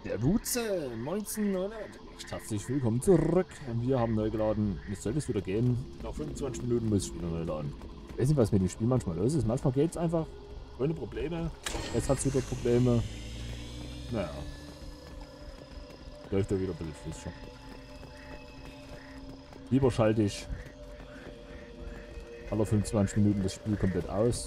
Der Wutze 1900. Herzlich willkommen zurück. Wir haben neu geladen. Jetzt sollte es wieder gehen. Nach 25 Minuten muss ich wieder neu laden. Ich weiß nicht, was mit dem Spiel manchmal los ist. Manchmal geht es einfach ohne Probleme. Jetzt hat es wieder Probleme. Naja. Läuft ja wieder ein bisschen flüssiger. Lieber schalte ich alle 25 Minuten das Spiel komplett aus,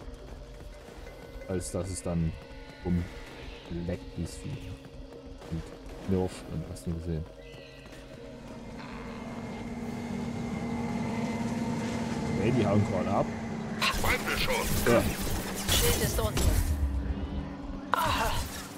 als dass es dann leckt wie es Vieh. Und knirscht und hast du gesehen. Okay, die hauen gerade ab. Feinde schon. Ja. Schild ist unten. Ah.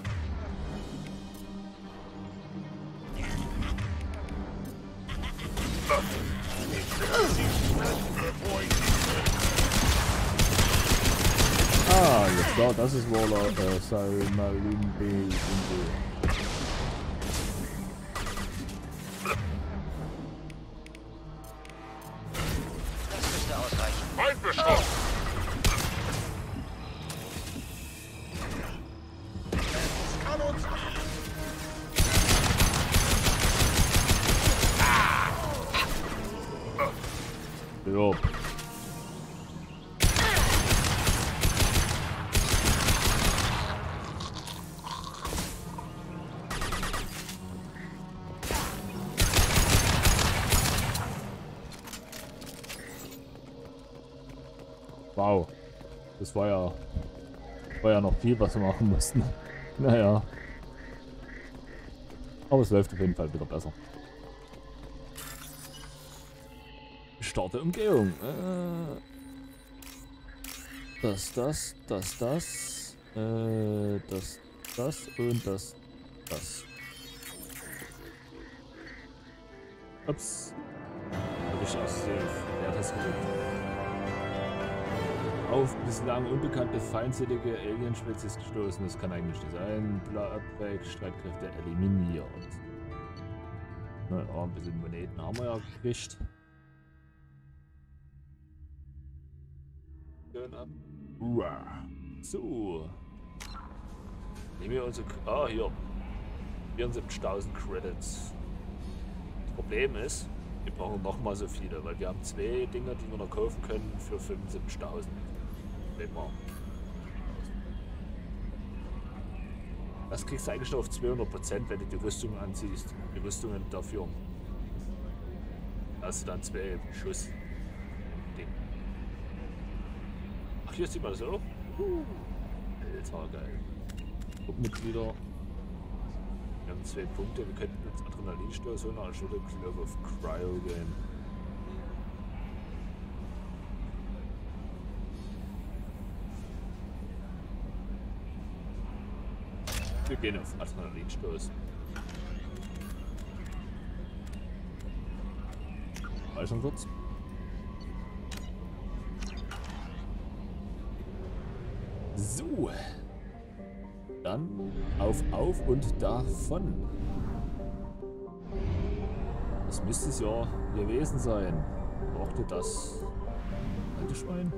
Ah, jetzt da, das ist wohl Salmalimbe. Das müsste ausreichen. Feindbeschuss. Es kann uns. Ja. Wow. Das war ja noch viel, was wir machen mussten. Naja. Aber es läuft auf jeden Fall wieder besser. Starte Umgehung. Das und das. Ups. Habe ich aus wer das gedrückt? Auf bislang unbekannte feindselige Alien-Spezies gestoßen. Das kann eigentlich nicht sein. Bloodback, Streitkräfte eliminiert. Naja, ein bisschen Moneten haben wir ja gekriegt. So. Nehmen wir unsere. Ah, hier. 74.000 Credits. Das Problem ist, wir brauchen nochmal so viele, weil wir haben zwei Dinger, die wir noch kaufen können für 75.000. Das kriegst du eigentlich nur auf 200%, wenn du die Rüstung anziehst. Die Rüstungen dafür. Da hast du dann 2 Schuss. Ach, hier sieht man das auch. Alter, geil. Gruppenmitglieder. Wir haben 2 Punkte. Wir könnten jetzt Adrenalinstoß holen, als würde Glove of Cryo gehen. Wir gehen auf Adrenalinstoß. Mal schon kurz. So. Dann auf und davon. Das müsste es ja gewesen sein. Brauchte das alte Schwein?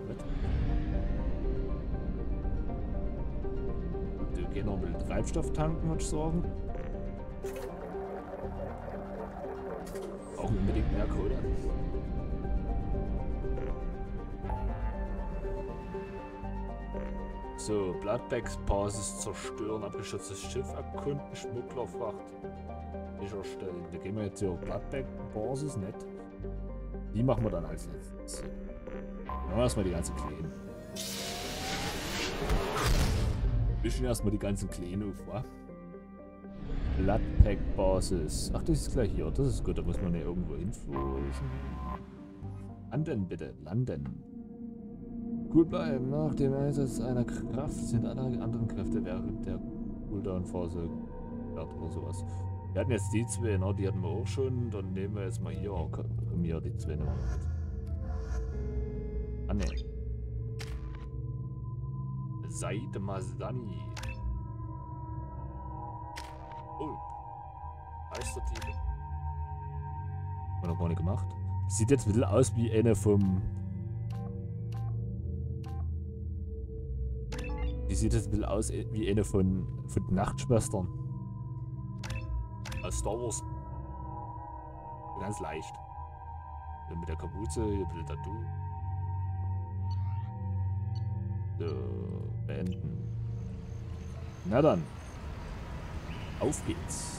Wir gehen noch mit Treibstoff tanken, würde ich sagen. Brauchen unbedingt mehr Kohle. So, Bloodbacks Basis zerstören, abgeschütztes Schiff erkunden, Schmugglerfracht sicherstellen. Da gehen wir jetzt hier auf Bloodback Basis, nicht? Die machen wir dann als letztes. Machen wir erstmal die ganzen Kleinen. Wischen erstmal die ganzen Kleinen auf, wa? Bloodpack Basis. Ach, das ist gleich hier. Das ist gut, da muss man ja irgendwo hinfliegen. Landen bitte, landen. Cool bleiben. Nach dem Einsatz einer Kraft sind alle anderen Kräfte während der Cooldown-Phase oder sowas. Wir hatten jetzt die 2, ne? Die hatten wir auch schon. Dann nehmen wir jetzt mal hier. Komm hier, die 2 nehmen wir mit. Ah, ne. Said Masani. Oh. Meistertitel. Haben wir noch gar nicht gemacht. Sieht jetzt ein bisschen aus wie eine vom. Die sieht jetzt ein bisschen aus wie eine von den Nachtschwestern. Aus Star Wars. Ganz leicht. Hier mit der Kapuze, hier bitte Tattoo. So, beenden. Na dann. Auf geht's.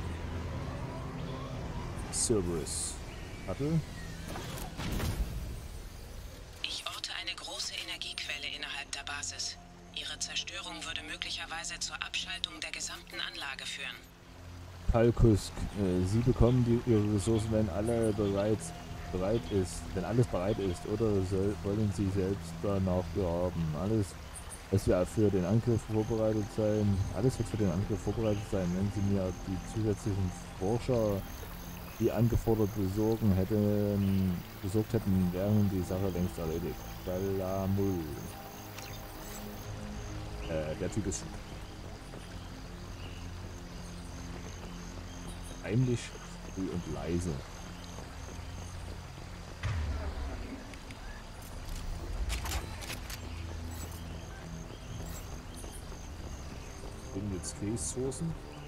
Cerberus. Warte. Ich orte eine große Energiequelle innerhalb der Basis. Ihre Zerstörung würde möglicherweise zur Abschaltung der gesamten Anlage führen. Kalkusk, Sie bekommen Ihre Ressourcen, wenn alles bereit ist, oder wollen Sie selbst danach graben? Alles wird für den Angriff vorbereitet sein, wenn Sie mir die zusätzlichen Forscher, die angefordert besorgt hätten, wären die Sache längst erledigt. Salamul. Der Typ ist heimlich, still und leise. Jetzt Ressourcen.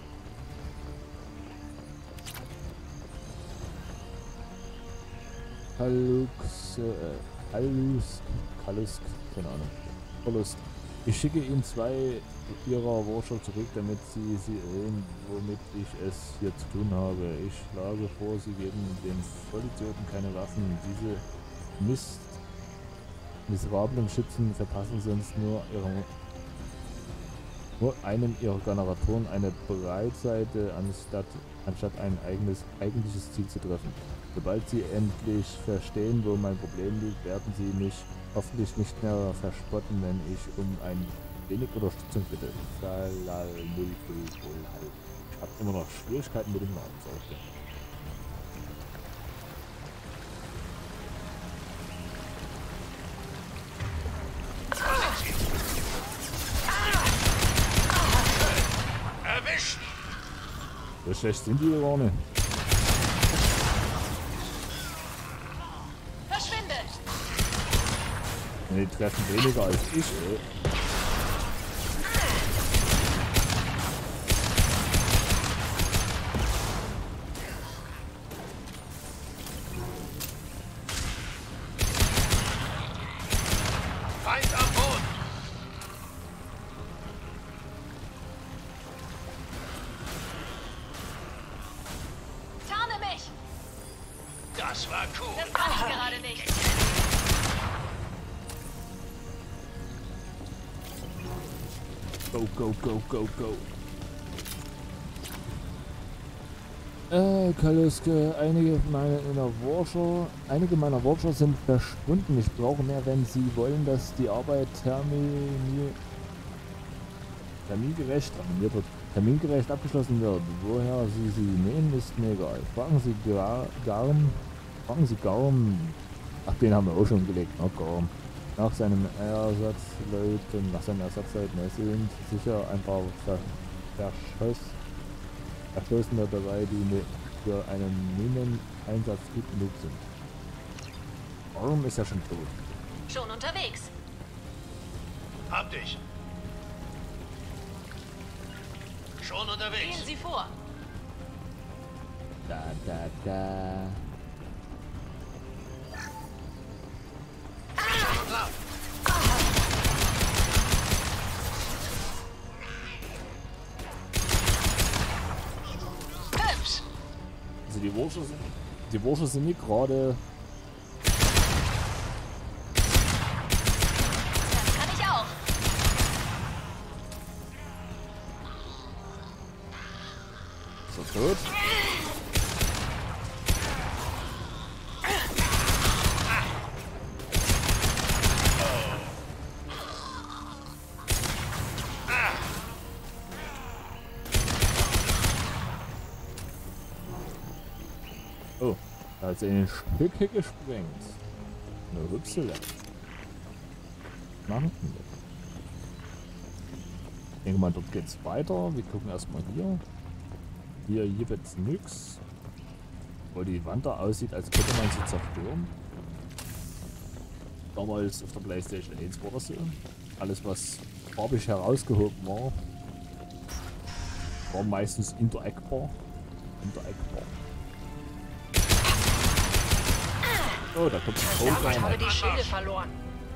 Kalusk, keine Ahnung. Verlust. Ich schicke Ihnen 2 Ihrer Forscher zurück, damit Sie sehen, womit ich es hier zu tun habe. Ich schlage vor, Sie geben den Vollidioten keine Waffen. Diese miserablen Schützen verpassen sonst nur einem ihrer Generatoren eine Breitseite, anstatt ein eigentliches Ziel zu treffen. Sobald sie endlich verstehen, wo mein Problem liegt, werden sie mich hoffentlich nicht mehr verspotten, wenn ich um ein wenig Unterstützung bitte. Ich habe immer noch Schwierigkeiten mit dem Namen. Erwischt! So schlecht sind die gar nicht. Verschwinde! Die treffen weniger als ich, ey. Feind am Boden! Tarne mich! Das war cool! Das kann ich gerade nicht. Go, go, go, go, go. Kaluske, einige meiner Forscher sind verschwunden. Ich brauche mehr, wenn Sie wollen, dass die Arbeit termingerecht abgeschlossen wird. Woher Sie sie nehmen, ist mir egal. Fragen Sie Garm. Ach, den haben wir auch schon gelegt. Oh, Garm. Nach seinem Ersatzleuten. Es sind sicher ein paar Verschlossene dabei, die für einen Mineneinsatz gut genug sind. Warum ist er schon tot? Schon unterwegs. Hab dich! Schon Gehen unterwegs! Sie vor. Da. Schon klar! Hübsch. Also die Wursche sind nicht gerade. Das kann ich auch. So tot. Oh, da hat sie in den Stücke gesprengt. Eine Rüpsele. Machen wir. Ich denke mal, dort geht's weiter. Wir gucken erstmal hier. Hier gibt's nix. Wo die Wand da aussieht, als könnte man sie zerstören. Damals auf der PlayStation 1 war das so. Alles, was farbig herausgehoben war, war meistens interaktbar. Untereckbar. Oh, da kommt ein Ich habe Cold die Schilde verloren.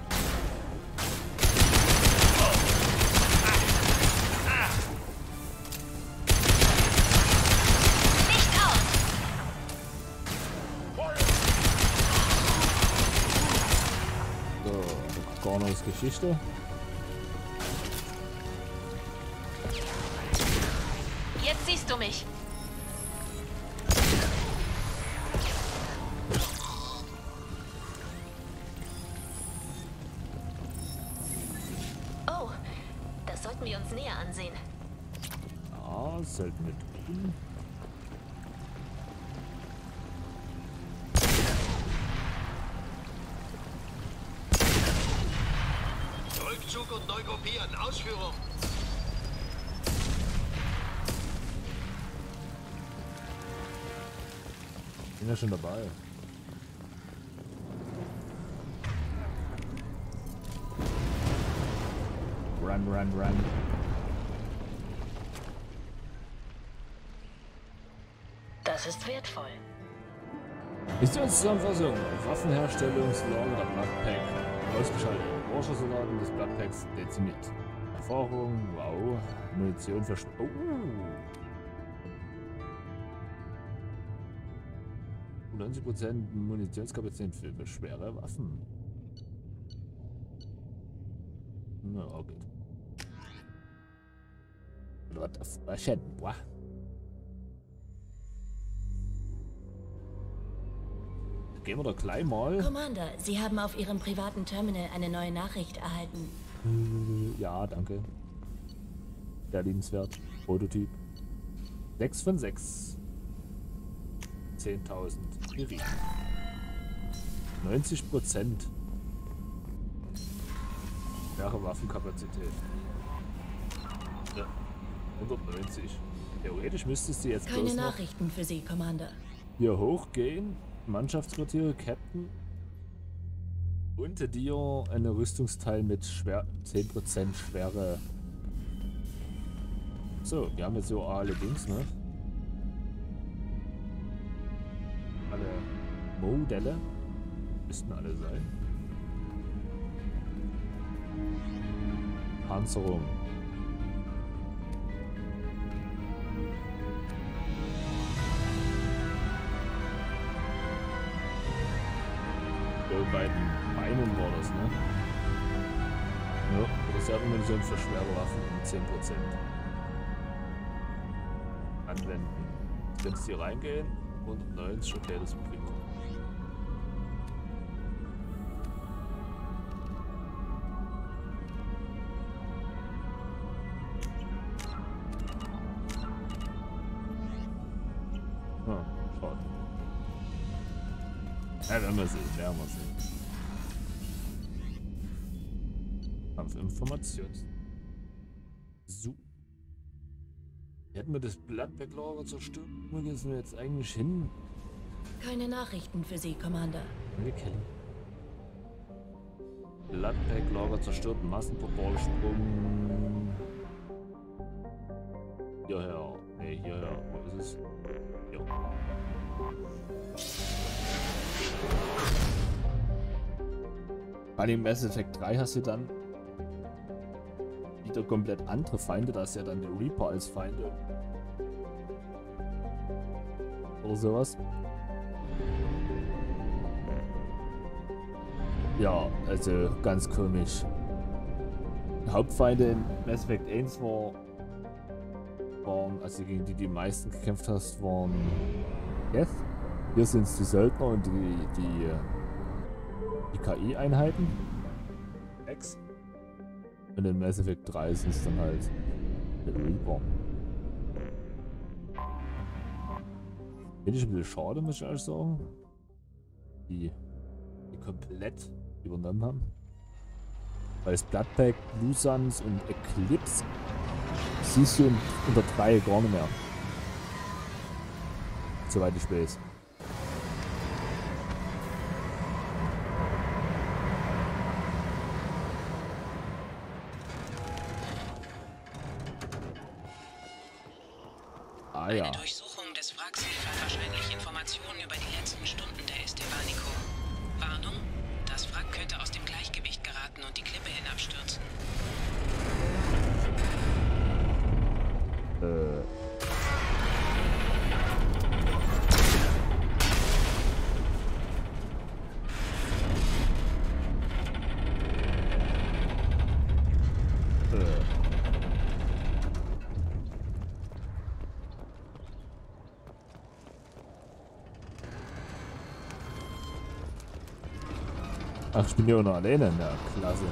Nicht aus! So, Gornos Geschichte. Jetzt siehst du mich. Oh, das sollten wir uns näher ansehen. Ja, das sollten wir tun. Rückzug und Neugruppieren. Ausführung. Bin ja schon dabei. Run, run, run. Das ist wertvoll. Missionszusammenfassung. Waffenherstellungslager der Bloodpack. Ausgeschaltet. Forschersoldaten des Bloodpacks dezimiert. Erfahrung. Wow. Munition verschwunden. Oh. 90% Munitionskapazität für schwere Waffen. Na, okay. What the fuck? Boah. Gehen wir doch gleich mal. Commander, Sie haben auf Ihrem privaten Terminal eine neue Nachricht erhalten. Ja, danke. Sehr liebenswert. Prototyp. 6 von 6. 10.000 Kirin. 90%. Schwere Waffenkapazität. Ja. 190. Theoretisch müsstest du jetzt Keine bloß noch Nachrichten für Sie, Commander. hier hochgehen. Mannschaftsquartiere, Captain. Unter dir eine Rüstungsteil mit 10% schwere. So, wir haben jetzt so alle Dings, ne? Alle Modelle. Müssten alle sein. Panzerung. Bei den Beinen war das, ne? Ja, Reservemunition für schwere Waffen um 10%. Anwenden. Jetzt kannst du hier reingehen. 190, okay, das bringt. Ah, schade. Ja, werden wir sehen, werden wir sehen. Kampfinformations. So. Hätten wir das Bloodpack-Lager zerstört? Wo gehen wir jetzt eigentlich hin? Keine Nachrichten für Sie, Commander. Wir kennen. Bloodpack-Lager zerstört, Massenportalsprung. Hierher. Ne, hierher. Wo ist es? Ja. Bei dem Mass Effect 3 hast du dann wieder komplett andere Feinde, da ist ja dann der Reaper als Feinde. Oder sowas. Ja, also ganz komisch. Hauptfeinde in Mass Effect 1 waren, also gegen die du meisten gekämpft hast, waren Geth. Hier sind es die Söldner und die KI-Einheiten. X. Und in Mass Effect 3 sind es dann halt der Reaper. Finde ich ein bisschen schade, muss ich ehrlich sagen. Die komplett übernommen haben. Weil das Bloodpack, Blue Suns und Eclipse siehst du in der 3 gar nicht mehr. Soweit ich weiß. Eine Durchsuchung des Wracks Informationen über die letzten Stunden der Estebanico. Warnung, das Wrack könnte aus dem Gleichgewicht geraten und die Klippe hinabstürzen. Ach, ich bin ja auch noch alleine. Na, klasse.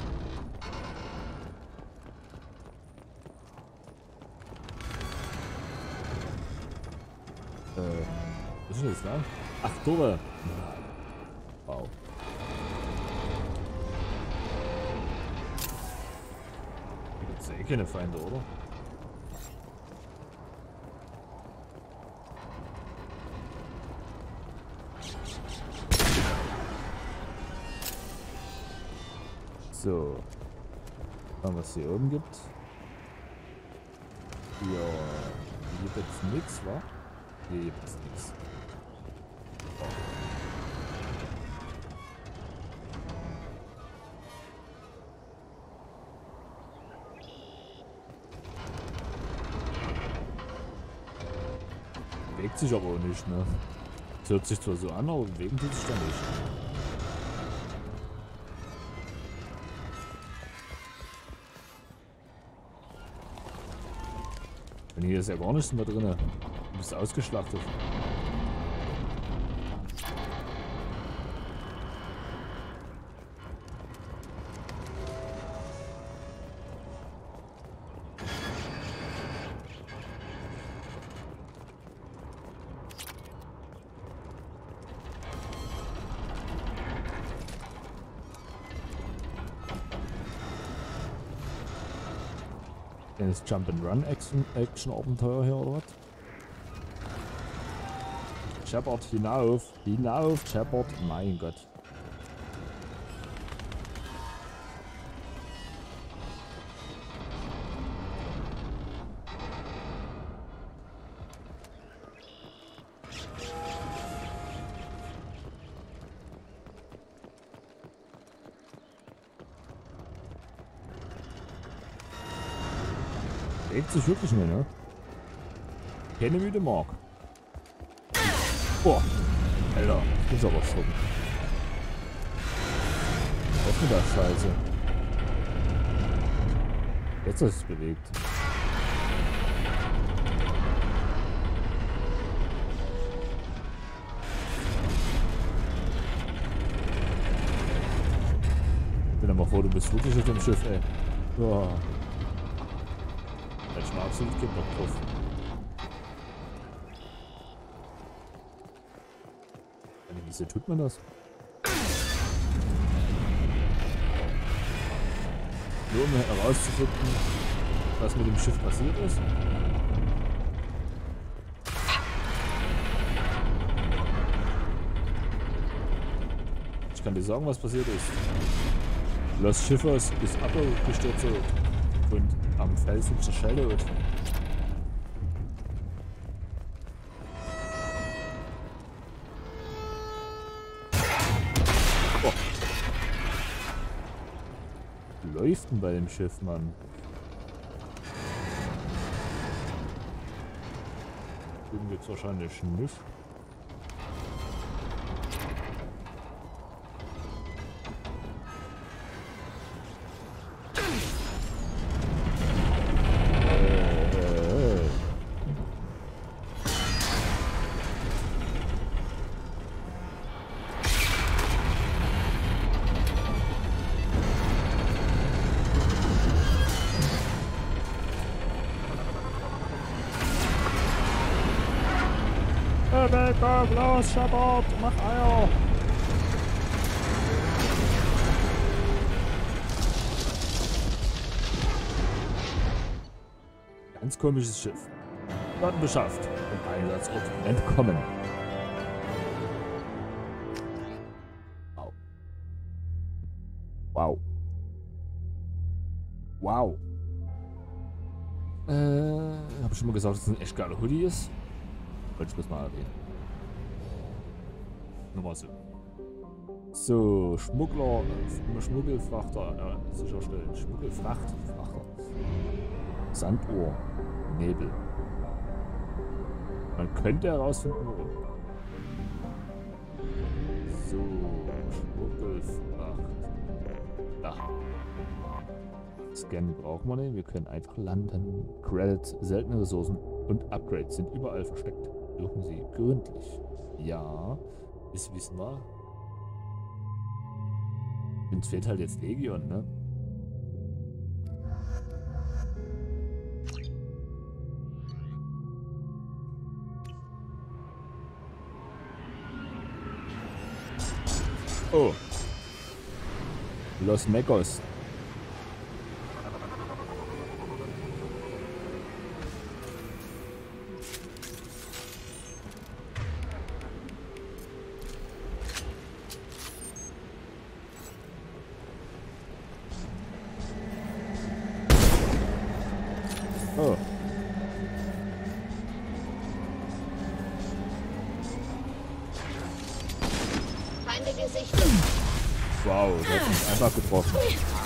Was ist denn jetzt da? Ach, Tore. Wow. Gibt es eh keine Feinde, oder? So. Mal, was hier oben gibt. Ja. Hier gibt es nichts, wa? Hier gibt es nichts. Bewegt sich aber auch nicht, ne? Das hört sich zwar so an, aber bewegen tut sich da nicht. Und hier ist ja gar nichts mehr drin. Du bist ausgeschlachtet. Ist Jump-and-Run Action-Abenteuer hier oder was? Shepard, hinauf! Hinauf, Shepard! Mein Gott. Bewegt sich wirklich nicht, ne? Keine müde Mark. Boah. Alter, das ist aber schon. Was ist mit der Scheiße? Jetzt ist es bewegt. Stell dir mal vor, du bist wirklich auf dem Schiff, ey. Boah. Ich mal absolut keinen Bock drauf. Wieso tut man das? Nur um herauszufinden, was mit dem Schiff passiert ist. Ich kann dir sagen, was passiert ist. Los Schiffers ist abgestürzt und am Felsen zerschellt. Oh. Läuft denn bei dem Schiff, Mann? Drüben gibt's wahrscheinlich nicht. Komm, los, Shepard, mach Eier! Ganz komisches Schiff. Daten beschafft. Im Einsatzort entkommen. Wow. Wow. Wow. Habe ich schon mal gesagt, dass es ein echt geiler Hoodie ist? Wollte ich das mal erwähnen. Nochmal so. So, Schmuggler, Schmuggelfrachter sicherstellen. Schmuggelfrachter. Sanduhr. Nebel. Man könnte herausfinden, warum. So, Schmuggelfracht. Da. Scannen brauchen wir nicht. Wir können einfach landen. Credits, seltene Ressourcen und Upgrades sind überall versteckt. Suchen Sie gründlich. Ja, das wissen wir. Uns fehlt halt jetzt Legion, ne? Oh. Los Mecos. Oh. Feinde gesichtet. Wow, der hat mich einfach getroffen.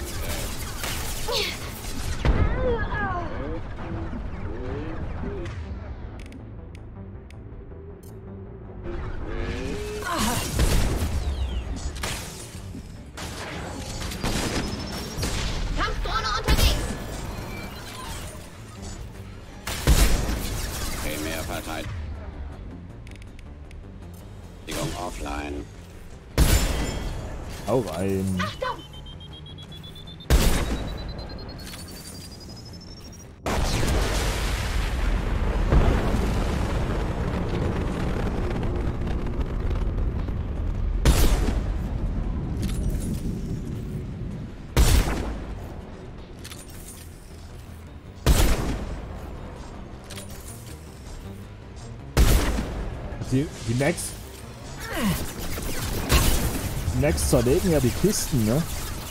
Kampfdrohne unterwegs. Primärverteidigung offline. Hau rein. Achtung! Die Max zerlegen ja die Kisten, ne?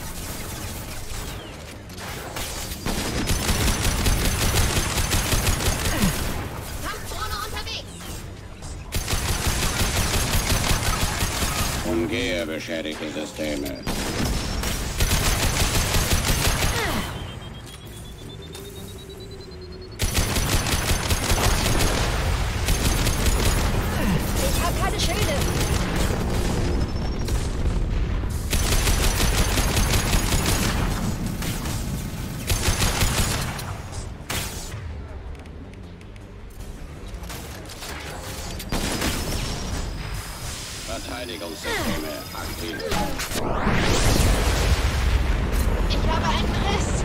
Kampfdrohne unterwegs. Umgehe beschädigte Systeme. Ich habe keine Schilde. Verteidigungssysteme aktiv. Ich habe einen Riss.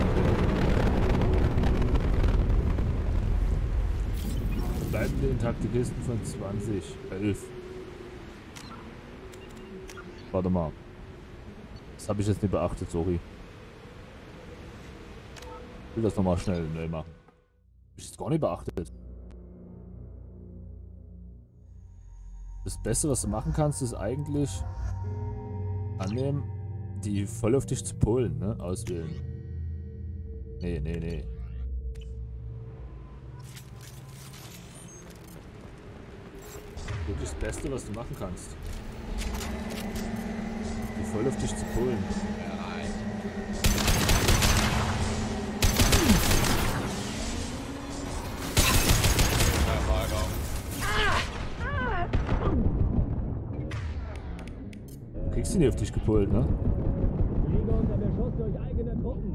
Bleibende intakte Kisten von 2011. Warte mal. Das habe ich jetzt nicht beachtet, sorry. Ich will das nochmal schnell neu machen. Hab ich jetzt gar nicht beachtet. Das Beste, was du machen kannst, ist eigentlich annehmen, die voll auf dich zu pullen, ne? Auswählen. Nee. Wirklich das Beste, was du machen kannst. Die voll auf dich zu pullen. Verfolgung. Du kriegst ihn nicht auf dich gepullt, ne? Liege unter Beschuss durch eigene Truppen.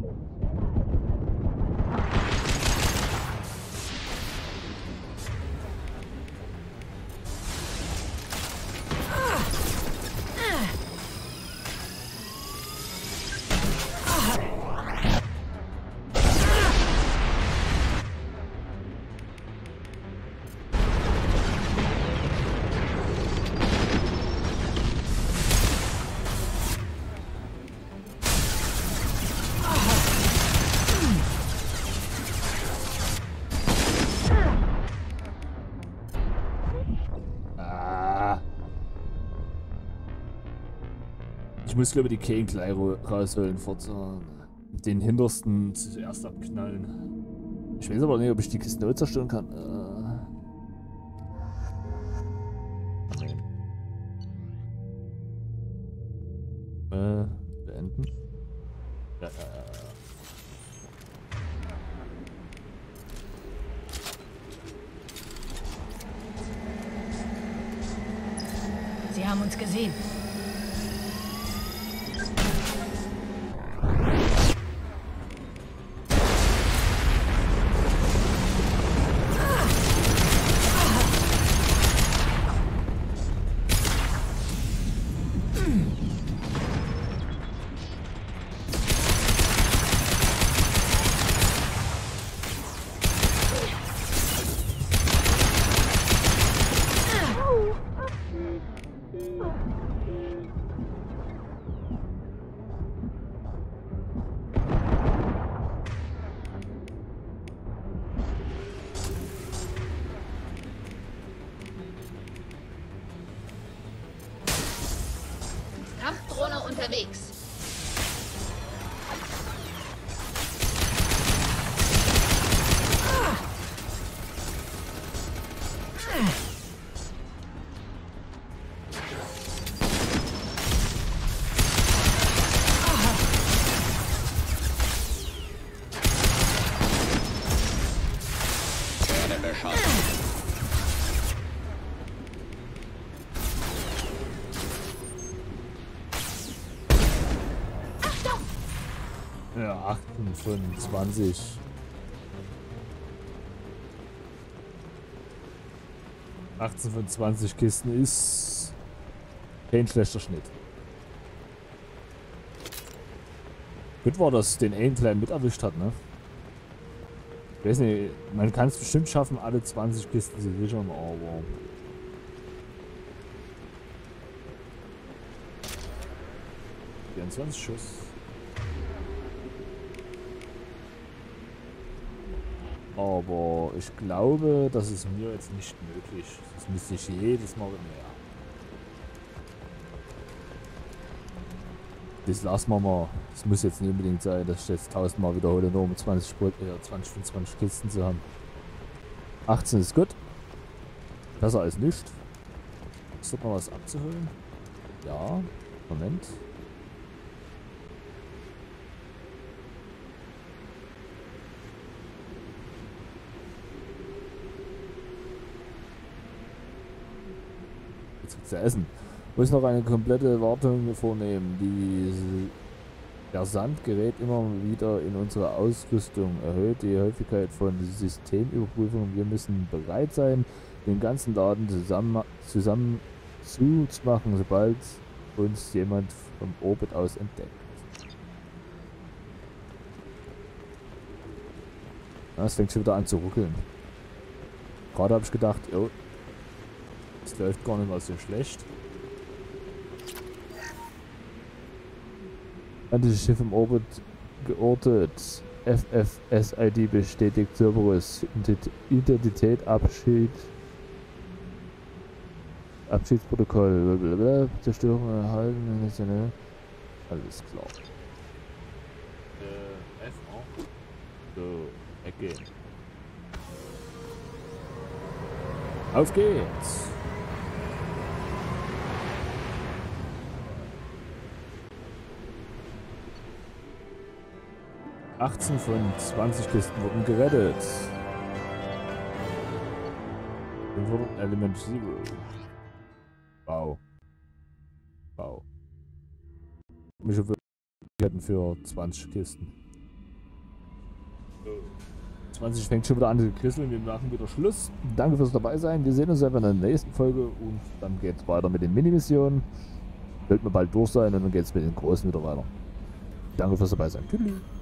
Ich muss glaube ich die Kane gleich rausholen, Forza. Den hintersten zuerst abknallen. Ich weiß aber nicht, ob ich die Kiste neu zerstören kann. Nein. haben uns gesehen. Kampfdrohne unterwegs. Werde beschossen. Ja, 28. Von 20 Kisten ist kein schlechter Schnitt. Gut war, dass den einen kleinen mit erwischt hat, ne? Ich weiß nicht, man kann es bestimmt schaffen, alle 20 Kisten zu sichern, aber... ...24 Schuss. Aber ich glaube, das ist mir jetzt nicht möglich. Das müsste ich jedes Mal mehr. Das lassen wir mal. Das muss jetzt nicht unbedingt sein, dass ich jetzt 1000 Mal wiederhole, nur um 20 von 20 Kisten zu haben. 18 ist gut. Besser als nicht. Ist dort noch was abzuholen? Ja. Moment. Zu essen. Muss noch eine komplette Wartung vornehmen. Der Sand gerät immer wieder in unsere Ausrüstung, erhöht die Häufigkeit von Systemüberprüfungen. Wir müssen bereit sein, den ganzen Laden zusammen zuzumachen, sobald uns jemand vom Orbit aus entdeckt. Es fängt schon wieder an zu ruckeln. Gerade habe ich gedacht, jo, es läuft gar nicht mal so schlecht. Feindliches Schiff im Orbit geortet. FFSID bestätigt Cerberus. Identität, Abschiedsprotokoll. Blablabla. Zerstörung erhalten. Alles klar. F auch. So, Ecke. Auf geht's! ...18 von 20 Kisten wurden gerettet. 500 Element Zero. Wow. Wow. Mich hätten für 20 Kisten. 20 fängt schon wieder an zu krisseln. Wir machen wieder Schluss. Danke fürs dabei sein. Wir sehen uns einfach in der nächsten Folge und dann geht es weiter mit den Mini-Missionen. Wird mir bald durch sein und dann geht es mit den großen wieder weiter. Danke fürs dabei sein. Tschüss.